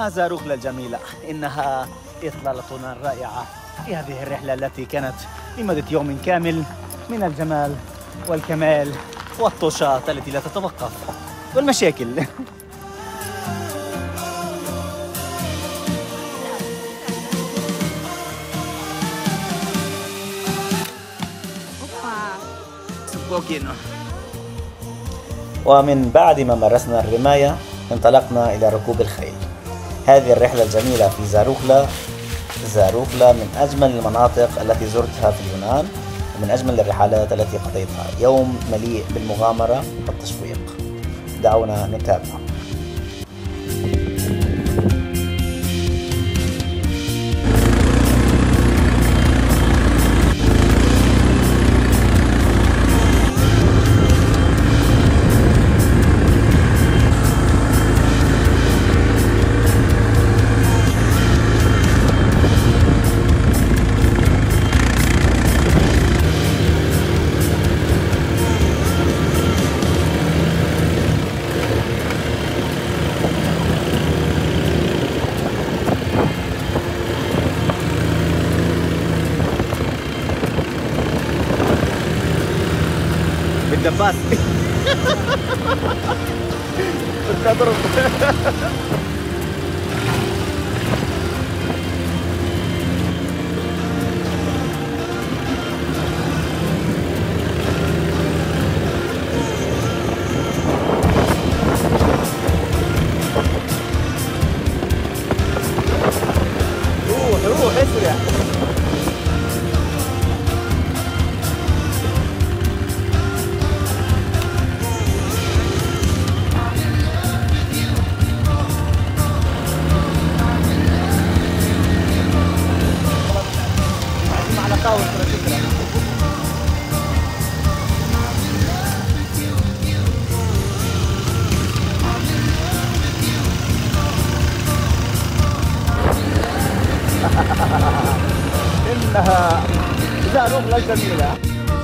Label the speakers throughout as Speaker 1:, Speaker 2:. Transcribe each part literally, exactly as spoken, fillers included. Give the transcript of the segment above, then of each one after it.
Speaker 1: إنها زاروخلا الجميلة، إنها إطلالتنا الرائعة في هذه الرحلة التي كانت لمدة يوم كامل من الجمال والكمال والطشات التي لا تتوقف والمشاكل. ومن بعد ما مارسنا الرماية انطلقنا إلى ركوب الخيل. هذه الرحلة الجميلة في زاروخلا. زاروخلا من أجمل المناطق التي زرتها في اليونان، ومن أجمل الرحلات التي قضيتها. يوم مليء بالمغامرة والتشويق. دعونا نتابع. بالدباس بتضرب. روح روح اسرع. إنها زاروخلا الجميلة.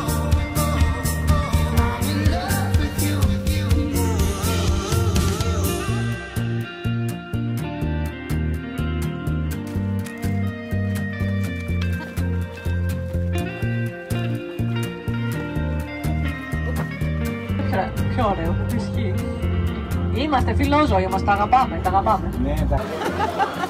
Speaker 2: Πιο ωραίο, που ισχύει. Είμαστε φιλόζωοι, μας τα αγαπάμε, τα αγαπάμε.